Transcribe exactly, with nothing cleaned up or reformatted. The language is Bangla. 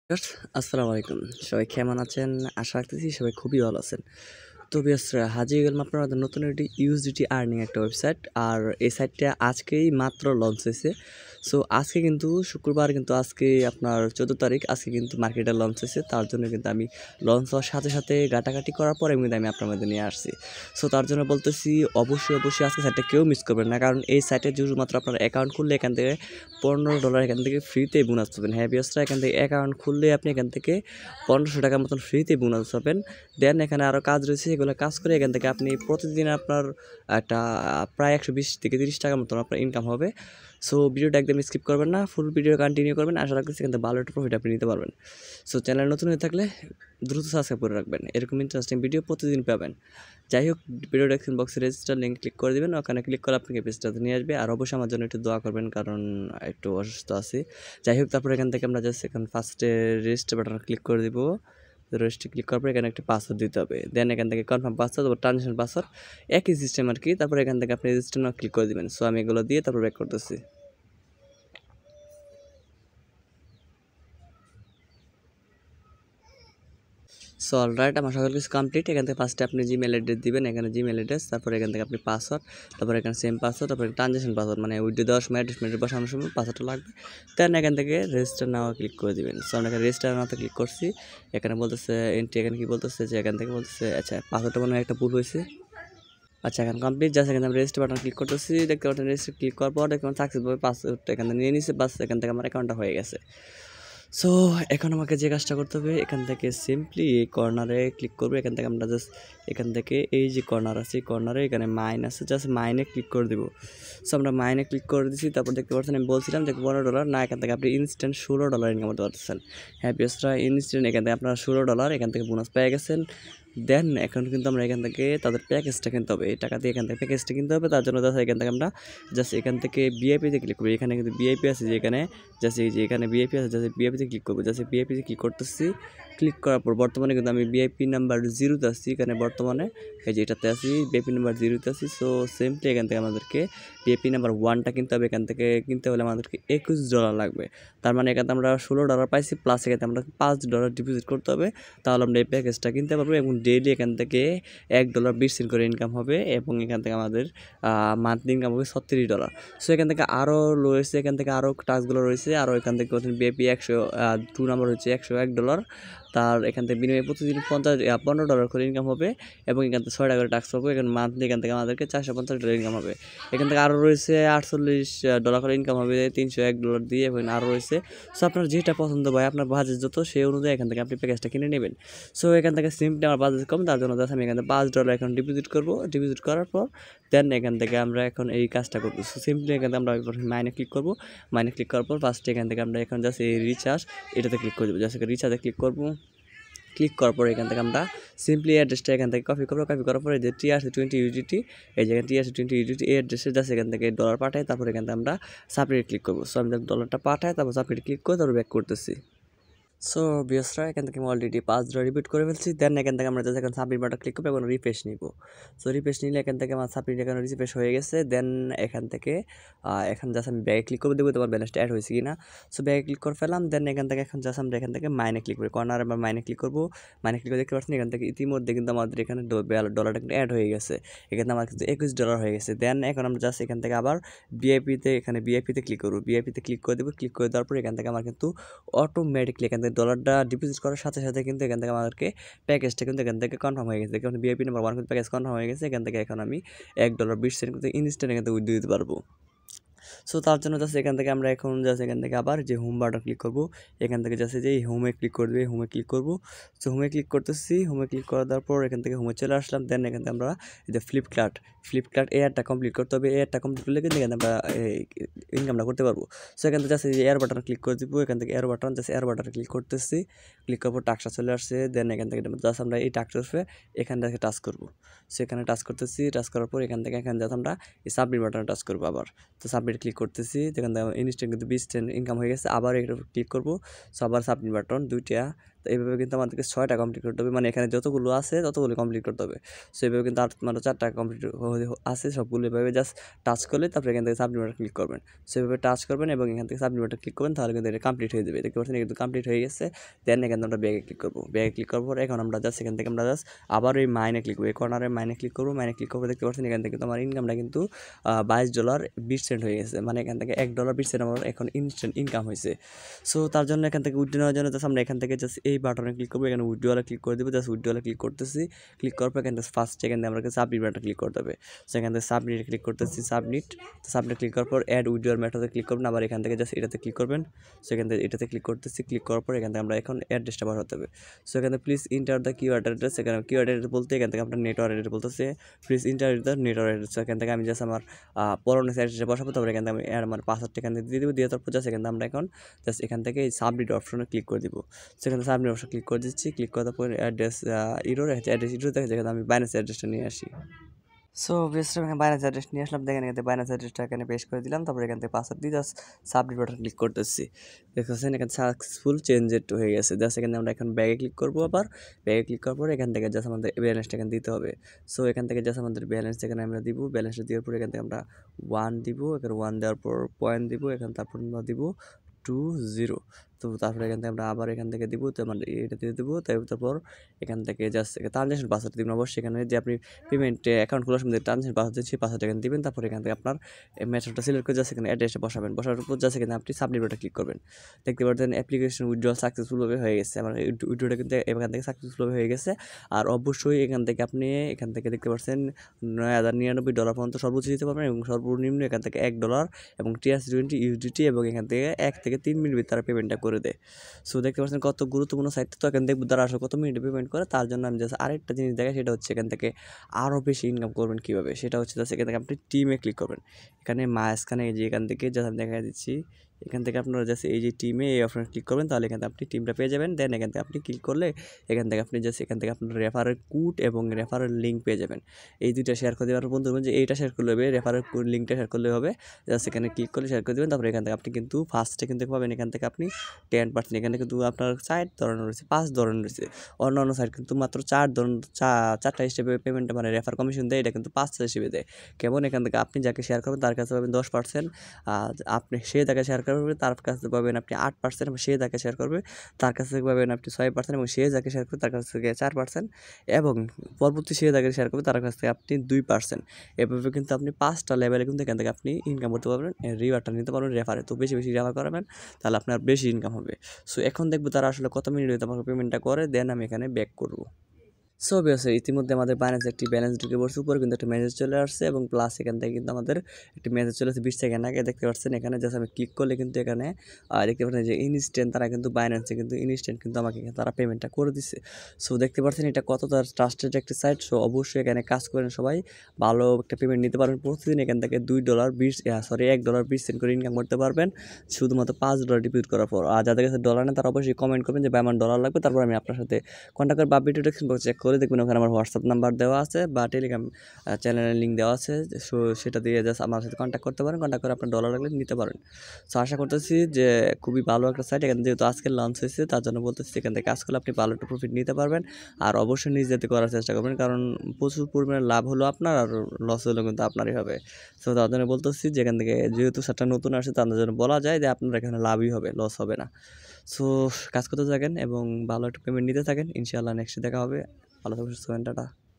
ভিউয়ার্স, আসসালামু আলাইকুম। সবাই কেমন আছেন? আশা রাখতেছি সবাই খুবই ভালো আছেন। তো ভিউয়ার্স, হাজির হয়ে গেলাম আপনাদের নতুন একটি ইউএসডিটি আর্নিং একটা ওয়েবসাইট। আর এই সাইটটা আজকেই মাত্র লঞ্চ হয়েছে। সো আজকে কিন্তু শুক্রবার, কিন্তু আজকে আপনার চোদ্দো তারিখ, আজকে কিন্তু মার্কেটে লঞ্চ হয়েছে। তার জন্য কিন্তু আমি লঞ্চ হওয়ার সাথে সাথে ঘাটাঘাটি করার পরে কিন্তু আমি আপনার মধ্যে নিয়ে আসছি। সো তার জন্য বলতেছি, অবশ্যই অবশ্যই আজকে সাইটটা কেউ মিস করবেন না, কারণ এই সাইটে শুধুমাত্র আপনার অ্যাকাউন্ট খুললে এখান থেকে পনেরো ডলার এখান থেকে ফ্রিতে বোনাস পাবেন। হ্যাঁ ভিউয়ার্সরা, এখান থেকে অ্যাকাউন্ট খুললে আপনি এখান থেকে পনেরোশো টাকার মতন ফ্রিতে বোনাস পাবেন। দেন এখানে আরও কাজ রয়েছে, এগুলো কাজ করে এখান থেকে আপনি প্রতিদিন আপনার একটা প্রায় একশো বিশ থেকে তিরিশ টাকার মতন আপনার ইনকাম হবে। সো ভিডিওটা একদম স্কিপ করবেন না, ফুল ভিডিও কন্টিনিউ করবেন। আশা রাখছি এখান থেকে ভালো একটা প্রফিট আপনি নিতে পারবেন। সো চ্যানেল নতুন হয়ে থাকলে দ্রুত সাবস্ক্রাইব করে রাখবেন, এরকম ইন্টারেস্টিং ভিডিও প্রতিদিন পাবেন। যাই হোক, ভিডিও ডেসক্রিপশন বক্সে রেজিস্টার লিঙ্ক ক্লিক করে দেবেন, ওখানে ক্লিক করে আপনাকে পেজটাতে নিয়ে আসবে। আর অবশ্যই আমার জন্য একটু দোয়া করবেন, কারণ একটু অসুস্থ আছি। যাই হোক, তারপরে এখান থেকে আমরা জাস্ট এখন ফার্স্টে রেজিস্টার বাটন ক্লিক করে দিব। রেজিস্টার ক্লিক করার পর এখানে একটা পাসওয়ার্ড দিতে হবে। দেন এখান থেকে কনফার্ম পাসওয়ার্ড, তারপর ট্রানজেকশন পাসওয়ার্ড, একই সিস্টেম আর কি। তারপরে এখান থেকে আপনি রেজিস্টার নাও ক্লিক করে দেবেন। সো আমি এগুলো দিয়ে তারপর ব্যাক করতেছি। সো অলরাইট, আমার সকল কিছু কমপ্লিট। এখান থেকে ফার্স্টে আপনি জিমেল অ্যাড্রেস দিবেন, এখানে জিমেল অ্যাড্রেস, তারপরে এখান থেকে আপনি পাসওয়ার্ড, তারপরে এখানে সেম পাসওয়ার্ড, তারপরে ট্রানজেকশন পাসওয়ার্ড, মানে উইথড্র দেওয়ার সময় অ্যাড্রেস মিনিট বসানোর সময় পাসওয়ার্ডটা লাগবে। দেন এখান থেকে রেজিস্টার নাও ক্লিক করে দিবেন। সো আমরা এখানে রেজিস্টার নাওতে ক্লিক করছি। এখানে বলতেছে এন্ট্রি, এখানে কি বলতেছে যে এখান থেকে বলতেছে আচ্ছা পাসওয়ার্ডটা মনে হয় একটা ভুল হয়েছে। আচ্ছা, এখন কমপ্লিট। জাস্ট এখানে আমি রেজিস্টার বাটন ক্লিক করতেছি। দেখতে পাচ্ছেন রেজিস্টার ক্লিক করার পর দেখুন সাকসেসফুল পাসওয়ার্ডটা এখানে নিয়ে নিছে। বাস এখান থেকে আমার অ্যাকাউন্টটা হয়ে গেছে। সো এখন আমাকে যে কাজটা করতে হবে, এখান থেকে সিম্পলি এই কর্নারে ক্লিক করবো। এখান থেকে আমরা জাস্ট এখান থেকে এই যে কর্নার আছে, এই কর্নারে এখানে মাইন আছে, জাস্ট মাইনে ক্লিক করে দেবো। সো আমরা মাইনে ক্লিক করে দিচ্ছি। তারপর দেখতে পাচ্ছেন আমি বলছিলাম যে পনেরো ডলার না, এখান থেকে আপনি ইনস্ট্যান্ট ষোলো ডলার ইনকাম করতে পারতেছেন। হ্যাঁ বিএসরা, ইনস্ট্যান্ট এখান থেকে আপনারা ষোলো ডলার এখান থেকে বোনাস পেয়ে গেছেন। দেন এখন কিন্তু আমরা এখান থেকে তাদের প্যাকেজটা কিনতে হবে, এই টাকা দিয়ে এখান থেকে প্যাকেজটা কিনতে হবে। তার জন্য জাস্ট এখান থেকে আমরা জাস্ট এখান থেকে বিআইপিতে ক্লিক করবো। এখানে কিন্তু বিআইপি আছে, যে এখানে জাস্ট এই যে এখানে বিআইপি আছে, জাস্ট বিআইপিতে ক্লিক করবো। জাস্ট বিআইপিতে ক্লিক করতেছি। ক্লিক করার পর বর্তমানে কিন্তু আমি বিআইপি নাম্বার জিরোতে আছি। এখানে বর্তমানে এই যে এটাতে আছি, বিআইপি নাম্বার জিরোতে আছি। সো সিম্পলি এখান থেকে আমাদেরকে বিআইপি নাম্বার ওয়ানটা কিনতে হবে। এখান থেকে কিনতে হলে আমাদেরকে একুশ ডলার লাগবে। তার মানে এখানে আমরা ষোলো ডলার পাইছি, প্লাস এখানে আমরা পাঁচ ডলার ডিপোজিট করতে হবে। তাহলে আমরা এই প্যাকেজটা কিনতে পারবো এবং ডেইলি এখান থেকে এক ডলার বিশ সেন্ট করে ইনকাম হবে এবং এখান থেকে আমাদের মান্থলি ইনকাম হবে ছত্রিশ ডলার। সো এখান থেকে আরও রয়েছে, এখান থেকে আরও টাস্কগুলো রয়েছে। আরও এখান থেকে বিআইপি একশো টু নাম্বার হচ্ছে একশো এক ডলার। তার এখান থেকে বিনিময়ে প্রতিদিন পঞ্চাশ পনেরো ডলার করে ইনকাম হবে এবং এখান থেকে ছয় টাকা করে টাক্স পাবো। এখানে মান্থলি এখান থেকে আমাদেরকে চারশো পঞ্চাশ ডলার ইনকাম হবে। এখান থেকে আরও রয়েছে আটচল্লিশ ডলার করে ইনকাম হবে তিনশো এক ডলার দিয়ে, এবং আরও রয়েছে। সো আপনার যেটা পছন্দ হয়, আপনার বাজেট যত, সেই অনুযায়ী এখান থেকে আপনি প্যাকেজটা কিনে নেবেন। সো এখান থেকে সিম্পলি আমার বাজেট কম, তার জন্য আমি এখান থেকে পাঁচ ডলার এখন ডিপোজিট করবো। ডিপোজিট করার পর দেন এখান থেকে আমরা এখন এই কাজটা করবো। সো সিম্পলি এখান থেকে আমরা মাইনে ক্লিক করবো। মাইনে ক্লিক করার পর ফার্স্টে এখান থেকে আমরা এখন জাস্ট এই রিচার্জ এটাতে ক্লিক করে দেবো। জাস্ট রিচার্জে ক্লিক করবো। ক্লিক করার পরে এখান থেকে আমরা সিম্পলি অ্যাড্রেসটা এখান থেকে কপি করবো। কপি করার পরে যে টি আর সি টোয়েন্টি ইউজিটি, এই জায়গায় টি আর সি টোয়েন্টি ইউজিটি এই অ্যাড্রেসে জাস্ট এখান থেকে ডলার পাঠাই। তারপরে এখান থেকে আমরা সাবমিট ক্লিক করবো। সো আমি ডলারটা পাঠাই, তারপর সাবমিট ক্লিক করে তারপর ব্যাক করতেছি। সো বিয়সরা, এখান থেকে আমি অলরেডি পাঁচ ডলার রিপিট করে ফেলছি। দেন এখান থেকে আমরা জাস্ট এখন সাবমিট বাটন ক্লিক করবো এবং রিফ্রেশ নিব। সো রিফ্রেশ নিলে এখান থেকে আমার সাবমিট এখন রিফ্রেশ হয়ে গেছে। দেন এখান থেকে এখন জাস্ট আমি ব্যাগে ক্লিক করে দেবো, তোমার ব্যালেন্সটা অ্যাড হয়েছে কিনা। সো ব্যাগে ক্লিক করে ফেলাম। দেন এখান থেকে এখন জাস্ট আমরা এখান থেকে মাইনে ক্লিক করি, কর্নার আমরা মাইনে ক্লিক করবো। মাইনে ক্লিক করে দেখতে পাচ্ছি এখান থেকে ইতিমধ্যে কিন্তু আমাদের এখানে ডলারটা কিন্তু অ্যাড হয়ে গেছে। এখানে আমার কিন্তু একুশ ডলার হয়ে গেছে। দেন এখন আমরা জাস্ট এখান থেকে আবার বিআইপিতে এখানে বিআইপিতে ক্লিক করবো। বিআইপিতে ক্লিক করে দেবো। ক্লিক করে দেওয়ার পর এখান থেকে আমার কিন্তু অটোমেটিকলি এখান থেকে ডলারটা ডিপোজিট করার সাথে সাথে কিন্তু এখান থেকে আমাদেরকে প্যাকেজটা কিন্তু এখান থেকে কনফার্ম হয়ে গেছে। এখন বিআইপি নাম্বার ওয়ান কিন্তু প্যাকেজ কনফার্ম হয়ে গেছে। এখান থেকে এখন আমি এক ডলার বিশ সেন্ট কিন্তু ইনস্ট্যান্ট এখান থেকে উইথড্র দিতে পারবো। সো তার জন্য জাস্ট এখান থেকে আমরা এখন জাস্ট এখান থেকে আবার যে হোম বাটন ক্লিক করবো। এখান থেকে জাস্ট যে হোমে ক্লিক করে দেবে, হোমে ক্লিক করবো। সো হোমে ক্লিক করতেছি। হোমে ক্লিক করে দেওয়ার পর এখান থেকে হোমে চলে আসলাম। দেন এখান থেকে আমরা এই যে ফ্লিপকার্ট ফ্লিপকার্ট এয়ারটা কমপ্লিট করতে হবে। এয়ারটা কমপ্লিট করলে কিন্তু এখানে আমরা ইনকামটা করতে পারবো। সো এখান থেকে জাস্ট এই এয়ার বাটন ক্লিক করে দিব। এখান থেকে এয়ার বাটন জাস্ট এয়ার বাটনে ক্লিক করতেছি। ক্লিক করার পর টাক্সটা চলে আসছে। দেন এখান থেকে জাস্ট আমরা এই টাক্সটা আসবে এখান থেকে টাচ করবো। সো এখানে টাচ করতেছি। টাচ করার পর এখান থেকে এখানে জাস্ট আমরা এই সাবমিট বাটনে টাচ করবো আবার। তো সাবমিট ক্লিক করতেছি। এখান থেকে ইনস্ট্যান্ট কিন্তু বিশ সেন্ট ইনকাম হয়ে গেছে। আবার এটা ক্লিক করবো। সো আবার সাবমিট বাটন দুইটা তো এইভাবে কিন্তু আমাদেরকে ছয়টা কমপ্লিট করতে হবে, মানে এখানে যতগুলো আছে ততগুলো কমপ্লিট করতে হবে। সো এইভাবে কিন্তু আর মাত্র চারটা কমপ্লিট আছে, সবগুলো এভাবে জাস্ট টাচ করলে তারপরে এখান থেকে সাবমিট বাটন ক্লিক করবেন। সো এইভাবে টাচ করবেন এবং এখান থেকে সাবমিট বাটন ক্লিক করবেন, তাহলে কিন্তু এটা কমপ্লিট হয়ে যাবে। দেখতে পাচ্ছেন কিন্তু কমপ্লিট হয়ে গেছে। দেন এখানে আমরা ব্যাগে ক্লিক করবো, ব্যাগে ক্লিক করার পর এখন আমরা জাস্ট এখান থেকে আমরা জাস্ট আবার এই মাইনে ক্লিক করবো, এই কর্নারে মাইনে ক্লিক করবো। মাইনে ক্লিক করবো, দেখতে পাচ্ছেন এখান থেকে কিন্তু আমার ইনকামটা কিন্তু বাইশ ডলার বিশ সেন্ট হয়ে গেছে, মানে এখান থেকে এক ডলার বিশ সেন্ট আমার এখন ইনস্ট্যান্ট ইনকাম হয়েছে। সো তার জন্য এখান থেকে উইথড্র নেওয়ার জন্য জাস্ট আমরা এখান থেকে জাস্ট এই বাটনে ক্লিক করবো, এখানে উইথড্রলে ক্লিক করে দেবো। জাস্ট উইথড্রলে ক্লিক করতেছি, ক্লিক করার পর এখান থেকে ফার্স্ট এখান থেকে আমরা সাবমিট বাটনে ক্লিক করতে হবে। সো এখান থেকে সাবমিট ক্লিক করতেছি, সাবমিট সাবমিট ক্লিক করার পর অ্যাড উইথড্রল মেথডে ক্লিক করবেন, আবার এখান থেকে জাস্ট এটাতে ক্লিক করবেন। সো এখান থেকে এটাতে ক্লিক করতেছি, ক্লিক করার পর এখান থেকে আমরা এখন অ্যাড্রেসটা বসাতে হবে। সো এখানে please enter the keyword address, এখানে কিওয়ার্ড অ্যাড্রেস বলতে এখান থেকে আপনার নেটওয়ার্ক অ্যাড্রেস বলতেছে, please enter the network address. এখান থেকে আমি জাস্ট আমার পরনের অ্যাড্রেসটা বসাবো, তারপরে এখান থেকে আমি আমার পাসওয়ার্ডটা এখান থেকে দিয়ে দেবো, দিয়ে তারপর জাস্ট এখান থেকে আমরা এখন জাস্ট এখান থেকে এই সাবমিট অপশনে ক্লিক করে দিব। সেখানে সাবমিট অপশন ক্লিক করে দিচ্ছি, ক্লিক করার পর অ্যাড্রেস ইরোর অ্যাড্রেস ইরোর দেখে যেখানে আমি বাইন্যান্স অ্যাড্রেসটা নিয়ে আসি। সো বেস্ট আমি বাইন্যান্স অ্যাড্রেস নিয়ে আসলাম, দেখেন এখানে বাইন্যান্স অ্যাড্রেসটা এখানে পেস্ট করে দিলাম, তারপরে এখান থেকে পাসওয়ার্ড দিয়ে জাস্ট সাবমিট বাটন ক্লিক করতেছি। দেখতেছেন এখানে সাকসেসফুল চেঞ্জেড হয়ে গেছে। জাস্ট এখানে আমরা এখন ব্যাগে ক্লিক করবো, আবার ব্যাগে ক্লিক করার পরে এখান থেকে জাস্ট আমাদের ব্যালেন্সটা এখানে দিতে হবে। সো এখান থেকে জাস্ট আমাদের ব্যালেন্স এখানে আমরা দিব, ব্যালেন্সটা দেওয়ার পর এখান থেকে আমরা ওয়ান দিব, এখানে ওয়ান দেওয়ার পর পয়েন্ট দিব, এখানে তারপর আমরা দিব টু জিরো। তো তারপরে এখান থেকে আমরা আবার এখান থেকে দিব, তো মানে এটা দিয়ে দেবো, তারপর এখান থেকে জাস্ট ট্রানজ্যাকশন পাসওয়ার্ড দিবেন। অবশ্যই এখানে যে আপনি পেমেন্টে অ্যাকাউন্ট খোলার সময় ট্রানজ্যাকশন পাসওয়ার্ড সেই পাসওয়ার্ড এখানে দিবেন। তারপর এখান থেকে আপনার মেথডটা সিলেক্ট করে জাস্ট এখানে অ্যাড্রেসটা বসাবেন, বসার পর জাস্ট এখানে আপনি সাবমিট বাটনে ক্লিক করবেন। দেখতে পাচ্ছেন অ্যাপ্লিকেশন উইথড্রল সাকসেসফুলভাবে হয়ে গেছে, আমার উইথড্রটা কিন্তু এখান থেকে সাকসেসফুলভাবে হয়ে গেছে। আর অবশ্যই এখান থেকে আপনি এখান থেকে দেখতে পাচ্ছেন নয় হাজার নিরানব্বই ডলার পর্যন্ত সর্বোচ্চ দিতে পারবেন, এবং সর্বনিম্ন এখান থেকে এক ডলার এবং টিআরসি টোয়েন্টি ইউএসডিটি, এবং এখান থেকে এক থেকে তিন মিনিট ভিতরে তারা পেমেন্টটা করে দেয়। সো দেখতে পাচ্ছেন কত গুরুত্বপূর্ণ সাইট, তো এখান থেকে তারা আসলে কত মিনিটে পেমেন্ট করে। তার জন্য আমি জাস্ট আরেকটা জিনিস দেখাই, সেটা হচ্ছে এখান থেকে আরও বেশি ইনকাম করবেন কীভাবে, সেটা হচ্ছে জাস্ট এখান থেকে আপনি টিমে ক্লিক করবেন। এখানে মাঝখানে এই যে এখান থেকে জাস্ট আমি দেখা দিচ্ছি, এখান থেকে আপনারা জাস্ট এই যে টিমে এই অপশনে ক্লিক করবেন, তাহলে এখান থেকে আপনি টিমটা পেয়ে যাবেন। দেন এখান থেকে আপনি ক্লিক করলে এখান থেকে আপনি জাস্ট এখান থেকে আপনার রেফারের কোড এবং রেফারের লিঙ্ক পেয়ে যাবেন। এই দুইটা শেয়ার করে দেবেন বন্ধু, যে এইটা শেয়ার করলে হবে, রেফারের লিঙ্কটা শেয়ার করলে হবে। জাস্ট এখানে ক্লিক করলে শেয়ার করে দেবেন, তারপরে এখান থেকে আপনি কিন্তু ফার্স্টে কিন্তু পাবেন এখান থেকে আপনি টেন পার্সেন্ট। এখানে কিন্তু আপনার চার ধরনের রয়েছে, পাঁচ ধরনের রয়েছে। অন্য অন্য সাইট কিন্তু মাত্র চার ধরন চারটা হিসেবে পেমেন্ট মানে রেফার কমিশন দেয়, এটা কিন্তু পাঁচটা হিসেবে দেয়। কেমন এখান থেকে আপনি যাকে শেয়ার করবেন তার কাছে পাবেন দশ পার্সেন্ট, আপনি সে যাকে শেয়ার করবে তার কাছে পাবেন আপনি আট পার্সেন্ট, এবং সে যাকে শেয়ার করবে তার কাছ থেকে পাবেন আপনি ছয় পার্সেন্ট, এবং সে যাকে শেয়ার করবে তার কাছ থেকে চার পার্সেন্ট, এবং পরবর্তী সে যাকে শেয়ার করবে তার কাছ থেকে আপনি দুই পার্সেন্ট। এভাবে কিন্তু আপনি পাঁচটা লেভেলে কিন্তু এখান থেকে আপনি ইনকাম করতে পারবেন, রিওয়ার্ডটা নিতে পারবেন রেফারে। তো বেশি বেশি রেফার করাবেন, তাহলে আপনার বেশি ইনকাম হবে। সো এখন দেখবো তারা আসলে কত মিনিট হইতে আমাকে পেমেন্টটা করে, দেন আমি এখানে ব্যাক করবো। সো বেশ ইতিমধ্যে আমাদের বাইন্যান্স একটি ব্যালেন্স ঢুকে পড়ছে, উপরে কিন্তু একটা মেসেজ চলে আসছে, এবং প্লাস এখান থেকে কিন্তু আমাদের একটি মেসেজ চলে আসছে বিশ সেকেন্ড আগে। দেখতে পাচ্ছেন এখানে জাস্ট আমি ক্লিক করলে কিন্তু এখানে দেখতে পাচ্ছেন যে ইনস্ট্যান্ট তারা কিন্তু বাইন্যান্সে কিন্তু ইনস্ট্যান্ট কিন্তু আমাকে তারা পেমেন্টটা করে দিচ্ছে। সো দেখতে পাচ্ছেন এটা কতটা ট্রাস্টেড একটি সাইট। সো অবশ্যই এখানে কাজ করেন সবাই, ভালো একটা পেমেন্ট নিতে পারবেন। প্রতিদিন এখান থেকে দুই ডলার বিশ সরি এক ডলার বিশ সেন্ট করে ইনকাম করতে পারবেন, শুধুমাত্র পাঁচ ডলার ডিপোজিট করার পর। আর যাদের কাছে ডলার নেই তারা অবশ্যই কমেন্ট করবেন যে ভাই আমার ডলার লাগবে, তারপর আমি আপনার সাথে কন্ট্যাক্ট করে বা ভিডিও ডেসক্রিপশন বক্সে চেক করে দেখবেন, ওখানে আমার হোয়াটসঅ্যাপ নাম্বার দেওয়া আছে বা টেলিগ্রাম চ্যানেলের লিঙ্ক দেওয়া আছে। সো সেটা দিয়ে জাস্ট আমার সাথে কন্ট্যাক্ট করতে পারেন, কন্ট্যাক্ট করে আপনার ডলার লাগলে নিতে পারেন। সো আশা করতেছি যে খুবই ভালো একটা সাইট, এখানে যেহেতু আজকে লঞ্চ হয়েছে তার জন্য বলতেছি এখান থেকে কাজ করলে আপনি ভালো একটা প্রফিট নিতে পারবেন। আর অবশ্যই নিজ যাতে করার চেষ্টা করবেন, কারণ প্রচুর পরিমাণে লাভ হলো আপনার, আর লস হলেও কিন্তু আপনারই হবে। সো তার জন্য বলতেছি যে এখান থেকে যেহেতু সাইটটা নতুন আসে তাদের জন্য বলা যায় যে আপনার এখানে লাভই হবে, লস হবে না। সো কাজ করতে থাকেন এবং ভালো একটা পেমেন্ট নিতে থাকেন, ইনশাআল্লাহ নেক্সট দেখা হবে। ভালো থাকবেন, সুস্থ থাকবেন, টাটা।